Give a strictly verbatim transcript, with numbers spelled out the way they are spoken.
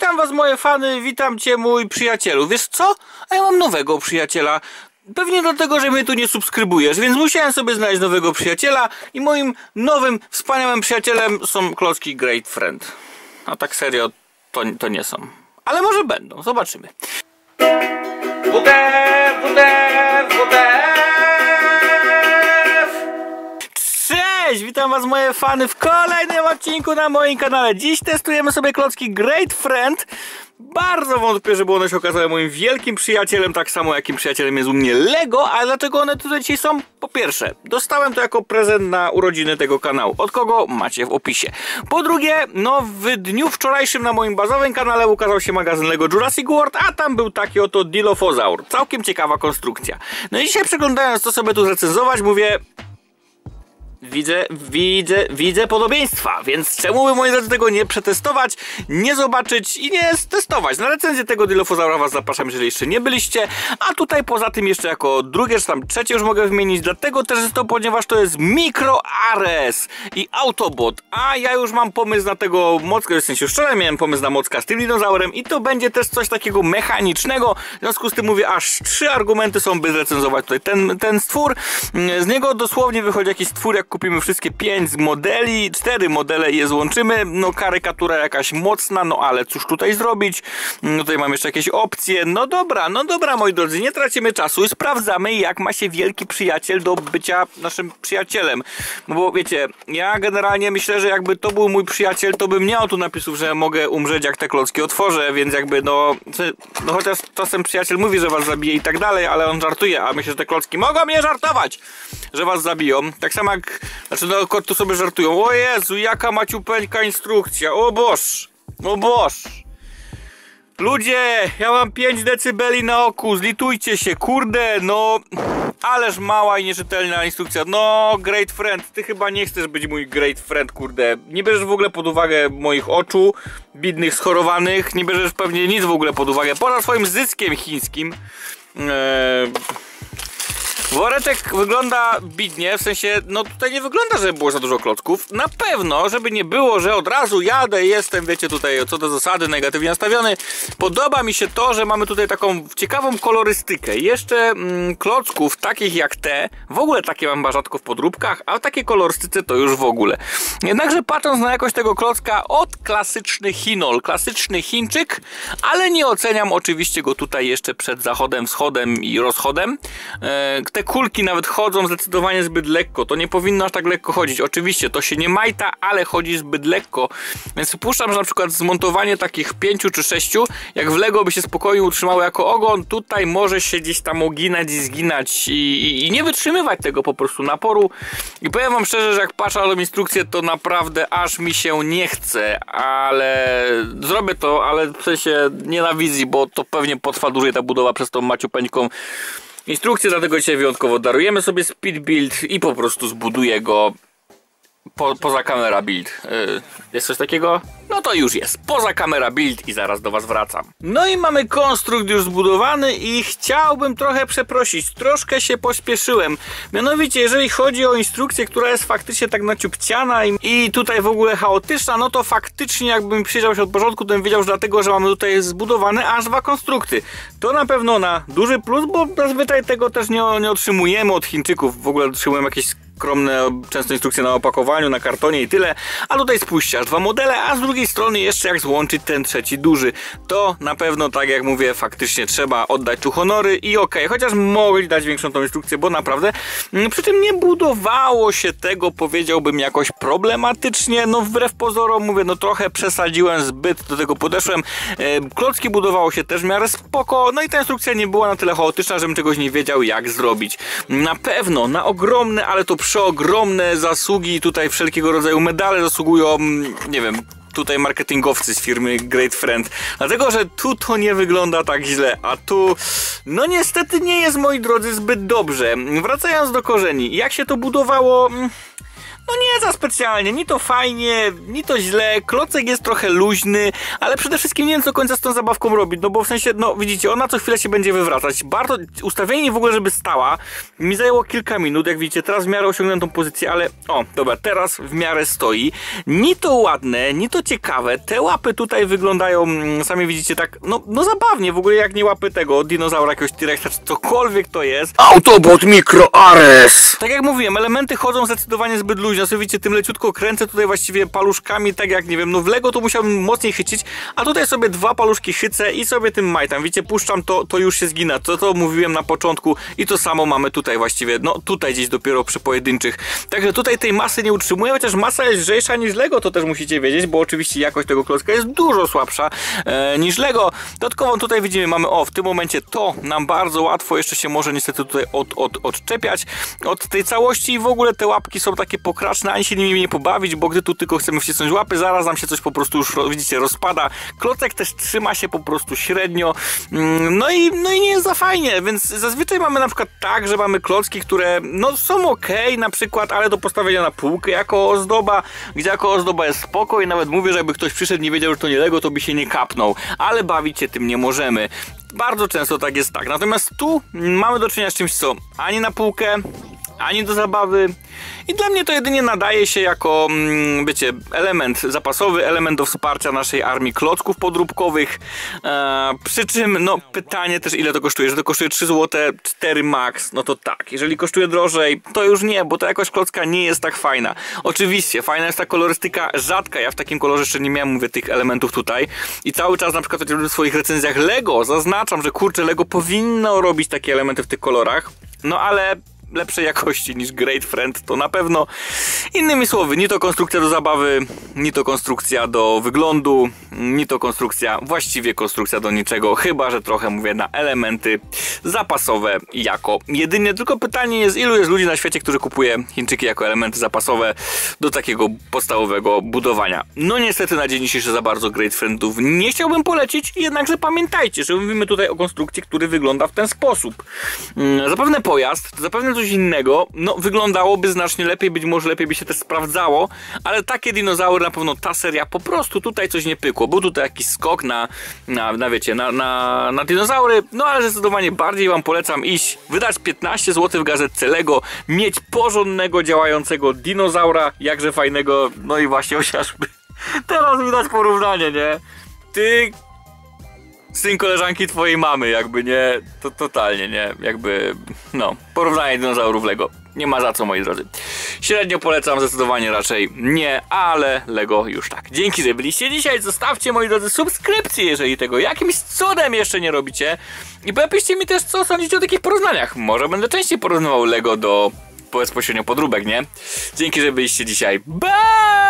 Witam was moje fany, witam cię mój przyjacielu. Wiesz co? A ja mam nowego przyjaciela. Pewnie dlatego, że mnie tu nie subskrybujesz, więc musiałem sobie znaleźć nowego przyjaciela i moim nowym, wspaniałym przyjacielem są klocki Great Friend. A tak serio, to, to nie są. Ale może będą, zobaczymy. W D F, W D F, W D F! Cześć! Witam was moje fany w kolejnym odcinku na moim kanale. Dziś testujemy sobie klocki Great Friend. Bardzo wątpię, żeby one się okazały moim wielkim przyjacielem, tak samo jakim przyjacielem jest u mnie Lego. A dlaczego one tutaj dzisiaj są? Po pierwsze, dostałem to jako prezent na urodziny tego kanału. Od kogo? Macie w opisie. Po drugie, no w dniu wczorajszym na moim bazowym kanale ukazał się magazyn Lego Jurassic World, a tam był taki oto Dilophosaur. Całkiem ciekawa konstrukcja. No i dzisiaj, przeglądając to sobie tu zrecenzować, mówię... Widzę, widzę, widzę podobieństwa, więc czemu by moi drodzy tego nie przetestować, nie zobaczyć i nie testować? Na recenzję tego Dilophosaura was zapraszam, jeżeli jeszcze nie byliście, a tutaj poza tym jeszcze jako drugie, czy tam trzecie już mogę wymienić, dlatego też jest to, ponieważ to jest Micro Ares i Autobot, a ja już mam pomysł na tego mocka, w sensie wczoraj miałem pomysł na mocka z tym dinozaurem i to będzie też coś takiego mechanicznego, w związku z tym mówię, aż trzy argumenty są, by zrecenzować tutaj ten, ten stwór. Z niego dosłownie wychodzi jakiś stwór, jak kupimy wszystkie pięć modeli, cztery modele i je złączymy, no karykatura jakaś mocna, no ale cóż tutaj zrobić, no tutaj mam jeszcze jakieś opcje, no dobra, no dobra moi drodzy, nie tracimy czasu i sprawdzamy, jak ma się wielki przyjaciel do bycia naszym przyjacielem, no bo wiecie, ja generalnie myślę, że jakby to był mój przyjaciel, to bym nie miał tu napisów, że mogę umrzeć jak te klocki otworzę, więc jakby no, no chociaż czasem przyjaciel mówi, że was zabije i tak dalej, ale on żartuje, a myślę, że te klocki mogą mnie żartować, że was zabiją, tak samo jak Znaczy no tu sobie żartują. O Jezu, jaka maciupeńka instrukcja. O boż, o boż. Ludzie, ja mam pięć decybeli na oku, zlitujcie się, kurde, no. Ależ mała i nieczytelna instrukcja. No, Great Friend, ty chyba nie chcesz być mój Great Friend, kurde. Nie bierzesz w ogóle pod uwagę moich oczu, bidnych, schorowanych. Nie bierzesz pewnie nic w ogóle pod uwagę, poza swoim zyskiem chińskim. Eee... Woreczek wygląda bidnie, w sensie, no tutaj nie wygląda, żeby było za dużo klocków. Na pewno, żeby nie było, że od razu jadę, jestem, wiecie, tutaj co do zasady negatywnie nastawiony. Podoba mi się to, że mamy tutaj taką ciekawą kolorystykę. Jeszcze mm, klocków takich jak te, w ogóle takie mam chyba rzadko w podróbkach, a takie kolorystyce to już w ogóle. Jednakże patrząc na jakość tego klocka, od klasyczny Chinol, klasyczny Chińczyk, ale nie oceniam oczywiście go tutaj jeszcze przed zachodem, wschodem i rozchodem. E, Te kulki nawet chodzą zdecydowanie zbyt lekko. To nie powinno aż tak lekko chodzić. Oczywiście to się nie majta, ale chodzi zbyt lekko. Więc przypuszczam, że na przykład zmontowanie takich pięciu czy sześciu, jak w Lego by się spokojnie utrzymało jako ogon, tutaj może się gdzieś tam oginać i zginać i, i, i nie wytrzymywać tego po prostu naporu. I powiem wam szczerze, że jak patrzę na tą instrukcję, to naprawdę aż mi się nie chce, ale zrobię to, ale w sensie nie na wizji, bo to pewnie potrwa dłużej ta budowa przez tą maciupeńką instrukcję, dlatego dzisiaj wyjątkowo darujemy sobie speed build i po prostu zbuduję go po, poza kamera build. Yy, jest coś takiego? No to już jest. Poza kamera build i zaraz do was wracam. No i mamy konstrukt już zbudowany i chciałbym trochę przeprosić. Troszkę się pośpieszyłem. Mianowicie, jeżeli chodzi o instrukcję, która jest faktycznie tak naciupciana i, i tutaj w ogóle chaotyczna, no to faktycznie jakbym przyjrzał się od początku, to bym wiedział, że dlatego, że mamy tutaj zbudowane aż dwa konstrukty. To na pewno na duży plus, bo zazwyczaj tego też nie, nie otrzymujemy od Chińczyków. W ogóle otrzymujemy jakieś skromne, często instrukcje na opakowaniu, na kartonie i tyle, a tutaj spójrzcie, aż dwa modele, a z drugiej strony jeszcze jak złączyć ten trzeci duży, to na pewno, tak jak mówię, faktycznie trzeba oddać tu honory i okej, okay, chociaż mogli dać większą tą instrukcję, bo naprawdę przy tym nie budowało się tego, powiedziałbym, jakoś problematycznie, no wbrew pozorom, mówię, no trochę przesadziłem, zbyt do tego podeszłem, e, klocki budowało się też w miarę spoko, no i ta instrukcja nie była na tyle chaotyczna, żebym czegoś nie wiedział, jak zrobić. Na pewno, na ogromne, ale to przeogromne zasługi, tutaj wszelkiego rodzaju medale zasługują, nie wiem, tutaj marketingowcy z firmy Great Friend, dlatego, że tu to nie wygląda tak źle, a tu, no niestety nie jest, moi drodzy, zbyt dobrze. Wracając do korzeni, jak się to budowało... no nie za specjalnie, ni to fajnie, ni to źle, klocek jest trochę luźny, ale przede wszystkim nie wiem co końca z tą zabawką robić, no bo w sensie, no widzicie, ona co chwilę się będzie wywracać, bardzo, ustawienie w ogóle, żeby stała, mi zajęło kilka minut, jak widzicie, teraz w miarę osiągnąłem tą pozycję, ale o, dobra, teraz w miarę stoi, ni to ładne, ni to ciekawe, te łapy tutaj wyglądają, sami widzicie, tak, no, no zabawnie, w ogóle jak nie łapy tego dinozaura, jakiegoś T-Rexa, czy cokolwiek to jest. Autobot Micro Ares! Tak jak mówiłem, elementy chodzą zdecydowanie zbyt luźno, sobie widzicie, tym leciutko kręcę tutaj właściwie paluszkami, tak jak, nie wiem, no w Lego to musiałbym mocniej chycić, a tutaj sobie dwa paluszki chycę i sobie tym majtam, widzicie, puszczam to, to już się zgina, to to mówiłem na początku i to samo mamy tutaj właściwie, no tutaj gdzieś dopiero przy pojedynczych, także tutaj tej masy nie utrzymuję, chociaż masa jest lżejsza niż Lego, to też musicie wiedzieć, bo oczywiście jakość tego klocka jest dużo słabsza e, niż Lego. Dodatkowo tutaj widzimy, mamy, o, w tym momencie to nam bardzo łatwo jeszcze się może niestety tutaj od, od, odczepiać od tej całości i w ogóle te łapki są takie pokraczne, ani się nimi nie pobawić, bo gdy tu tylko chcemy wcisnąć łapy, zaraz nam się coś po prostu już, widzicie, rozpada. Klocek też trzyma się po prostu średnio, no i, no i nie jest za fajnie, więc zazwyczaj mamy na przykład tak, że mamy klocki, które no są ok na przykład, ale do postawienia na półkę jako ozdoba, gdzie jako ozdoba jest spoko i nawet mówię, że jakby ktoś przyszedł, nie wiedział, że to nie Lego, to by się nie kapnął, ale bawić się tym nie możemy. Bardzo często tak jest tak, natomiast tu mamy do czynienia z czymś, co ani na półkę, ani do zabawy i dla mnie to jedynie nadaje się jako, wiecie, element zapasowy, element do wsparcia naszej armii klocków podróbkowych, eee, przy czym, no, pytanie też ile to kosztuje, jeżeli to kosztuje trzy złote, cztery max, no to tak, jeżeli kosztuje drożej, to już nie, bo ta jakość klocka nie jest tak fajna. Oczywiście, fajna jest ta kolorystyka rzadka, ja w takim kolorze jeszcze nie miałem, mówię, tych elementów tutaj i cały czas na przykład w swoich recenzjach Lego zaznaczam, że kurczę, Lego powinno robić takie elementy w tych kolorach, no ale lepszej jakości niż Great Friend to na pewno. Innymi słowy, ni to konstrukcja do zabawy, ni to konstrukcja do wyglądu, ni to konstrukcja, właściwie konstrukcja do niczego, chyba że trochę mówię na elementy zapasowe jako jedynie. Tylko pytanie jest, ilu jest ludzi na świecie, którzy kupuje Chińczyki jako elementy zapasowe do takiego podstawowego budowania. No niestety na dzień dzisiejszy za bardzo Great Friendów nie chciałbym polecić, jednakże pamiętajcie, że mówimy tutaj o konstrukcji, który wygląda w ten sposób. Zapewne pojazd, zapewne coś innego, no wyglądałoby znacznie lepiej, być może lepiej by się też sprawdzało, ale takie dinozaury, na pewno ta seria, po prostu tutaj coś nie pykło. Był tutaj jakiś skok na, na, na wiecie, na, na, na dinozaury, no ale zdecydowanie bardziej wam polecam iść, wydać piętnaście złotych w gazetce Lego, mieć porządnego, działającego dinozaura, jakże fajnego, no i właśnie chociażby teraz widać porównanie, nie? Ty... syn koleżanki twojej mamy, jakby nie, to totalnie nie, jakby, no, porównanie dinozaurów Lego, nie ma za co, moi drodzy. Średnio polecam, zdecydowanie raczej nie, ale Lego już tak. Dzięki, że byliście dzisiaj, zostawcie, moi drodzy, subskrypcję, jeżeli tego jakimś cudem jeszcze nie robicie i napiszcie mi też, co sądzicie o takich porównaniach, może będę częściej porównywał Lego do bezpośrednio podróbek, nie? Dzięki, że byliście dzisiaj, bye!